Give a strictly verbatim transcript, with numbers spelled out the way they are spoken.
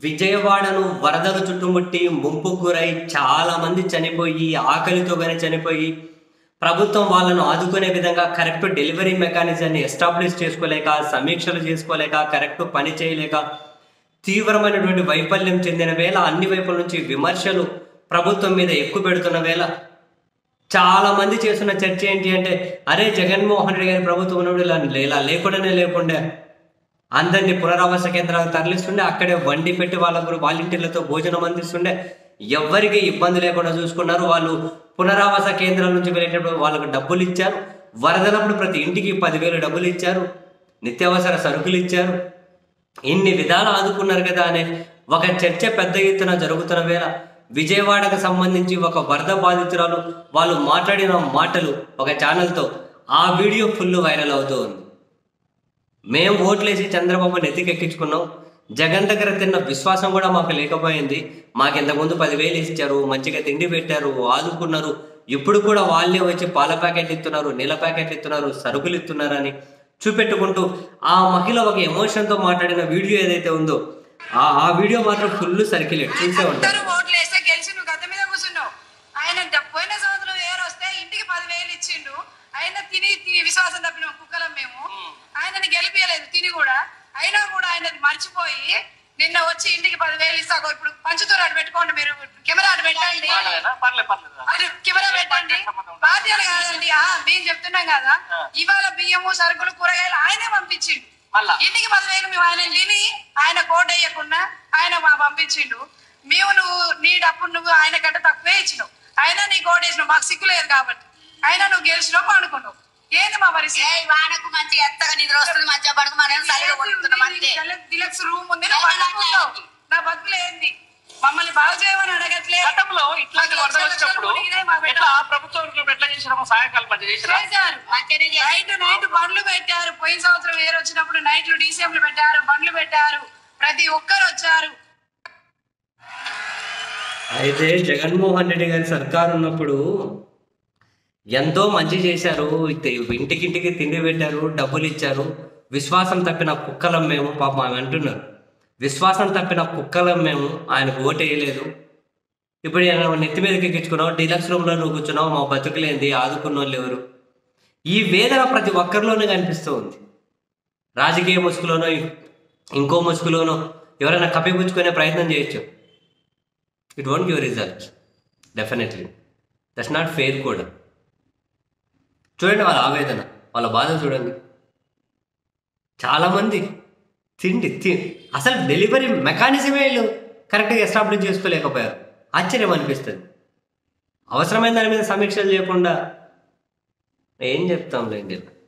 విజయవాడను వరదలు చుట్టుముట్టి ముంపుకు గురై చాలా మంది చనిపోయి ఆకలితో గాని చనిపోయి ప్రభుత్వం వాళ్ళను ఆదుకునే విధంగా కరెక్ట్ డెలివరీ మెకానిజాన్ని ఎస్టాబ్లిష్ చేసుకోలేక సమీక్షలు చేసుకోలేక కరెక్ట్ పని చేయలేక తీవ్రమైనటువంటి వైఫల్యం చెందిన వేళ అన్ని వైపుల నుంచి విమర్శలు ప్రభుత్వం మీద ఎక్కువ పెడుతున్న వేళ చాలా మంది చేస్తున్న చర్చ ఏంటి అంటే అరే జగన్మోహన్ రెడ్డి గారి ప్రభుత్వం ఉన్నప్పుడు ఇలా ఇలా లేకుండానే లేకుండా అందరినీ పునరావాస కేంద్రాలకు తరలిస్తుండే, అక్కడే వండి పెట్టి వాళ్ళకు వాలంటీర్లతో భోజనం అందిస్తుండే, ఎవరికి ఇబ్బంది లేకుండా చూసుకున్నారు. వాళ్ళు పునరావాస కేంద్రాల నుంచి వెళ్ళేటప్పుడు వాళ్ళకు డబ్బులు ఇచ్చారు, వరదలప్పుడు ప్రతి ఇంటికి పదివేలు డబ్బులు ఇచ్చారు, నిత్యావసర సరుకులు ఇచ్చారు, ఇన్ని విధాలు ఆదుకున్నారు కదా అనే ఒక చర్చ పెద్ద ఎత్తున జరుగుతున్న వేళ విజయవాడకు సంబంధించి ఒక వరద బాధితురాలు వాళ్ళు మాట్లాడిన మాటలు ఒక ఛానల్తో ఆ వీడియో ఫుల్ వైరల్ అవుతూ ఉంది. మేము ఓట్లేసి చంద్రబాబు నెత్తికెక్కించుకున్నాం, జగన్ దగ్గర తిన్న విశ్వాసం కూడా మాకు లేకపోయింది, మాకు ఇంతకుముందు పదివేలు ఇచ్చారు, మంచిగా తిండి పెట్టారు, ఆదుకున్నారు, ఇప్పుడు కూడా వాళ్ళే వచ్చి పాల ప్యాకెట్లు ఇస్తున్నారు, నీళ్ళ ప్యాకెట్లు ఇస్తున్నారు, సరుకులు ఇస్తున్నారని చూపెట్టుకుంటూ ఆ మహిళ ఒక ఎమోషన్తో మాట్లాడిన వీడియో ఏదైతే ఉందో ఆ ఆ వీడియో మాత్రం ఫుల్ సర్క్యులేట్ చూసే ఉంటారు. పోయిన సంవత్సరం ఏరు వస్తే ఇంటికి పదివేలు ఇచ్చిండు, ఆయన తిని విశ్వాసం తప్పిన కుక్కలం మేము, ఆయనని గెలిపించలేదు తిని కూడా, అయినా కూడా ఆయన మర్చిపోయి నిన్న వచ్చి ఇంటికి పదివేలు ఇస్తాకో ఇప్పుడు పంచుతూరు అటు పెట్టుకోండి, మీరు కెమెరా అటు పెట్టండి, కెమెరా పెట్టండి, బాధ్యత కాదండి. మేము చెప్తున్నాం కదా, ఇవాళ బియ్యము సరుకులు కూరగాయలు ఆయనే పంపించిండు, ఇంటికి పదివేలు మేము ఆయన తిని ఆయన కోట్ వేయకుండా ఆయన పంపించిండు. మేము నువ్వు నీ డబ్బు నువ్వు ఆయన కంటే తక్కువే ఇచ్చినావు, అయినా నీ కోట్ వేసినావు, మాకు సిక్కు లేదు కాబట్టి అయినా నువ్వు గెలిచినావు అనుకున్నావు. ఏంది మా పరిస్థితి? వానకు మంచి ఎత్తగా నిద్ర వస్తుంది, మంచిగా పడుకు డిలక్స్ రూమ్ ఉంది, నా బతుకులు ఏంది? మమ్మల్ని బాగు చేయమని అడగట్లేదు. గతంలో ఇట్లాంటి వరదలు వచ్చినప్పుడు ప్రభుత్వం ఎట్లా చేసినామో సహాయకాలు నైట్ నైట్ బండ్లు పెట్టారు, పోయిన సంవత్సరం ఏరు వచ్చినప్పుడు నైట్లు డీసీఎంలు పెట్టారు, బండ్లు పెట్టారు, ప్రతి ఒక్కరు వచ్చారు. అయితే జగన్మోహన్ రెడ్డి గారి సర్కారు ఉన్నప్పుడు ఎంతో మంచి చేశారు, ఇంటికింటికి తిండి పెట్టారు, డబ్బులు ఇచ్చారు, విశ్వాసం తప్పిన కుక్కలం మేము పాపం ఆమె అంటున్నారు, విశ్వాసం తప్పిన కుక్కలం మేము, ఆయనకు ఓటు వేయలేదు, ఇప్పుడు నెత్తి మీదకి ఎక్కించుకున్నావు, డీలక్స్ రూమ్లో నువ్వు కూర్చున్నావు, మా బతుకులేంది, ఆదుకున్న వాళ్ళు ఎవరు? ఈ వేదన ప్రతి ఒక్కరిలోనూ కనిపిస్తూ ఉంది. రాజకీయ ముసుగులోనో ఇంకో ముసుగులోనో ఎవరైనా కప్పిపుచ్చుకునే ప్రయత్నం చేయొచ్చు, it won't give results definitely, that's not fair కూడా. చూడండి వాళ్ళ ఆవేదన, వాళ్ళ బాధ చూడండి. చాలామంది తిండి తి అసలు డెలివరీ మెకానిజమే వీళ్ళు కరెక్ట్గా ఎస్టాబ్లిష్ చేసుకోలేకపోయారు. ఆశ్చర్యం అనిపిస్తుంది. అవసరమైన దాని మీద సమీక్షలు చేయకుండా ఏం చెప్తాంలేండి.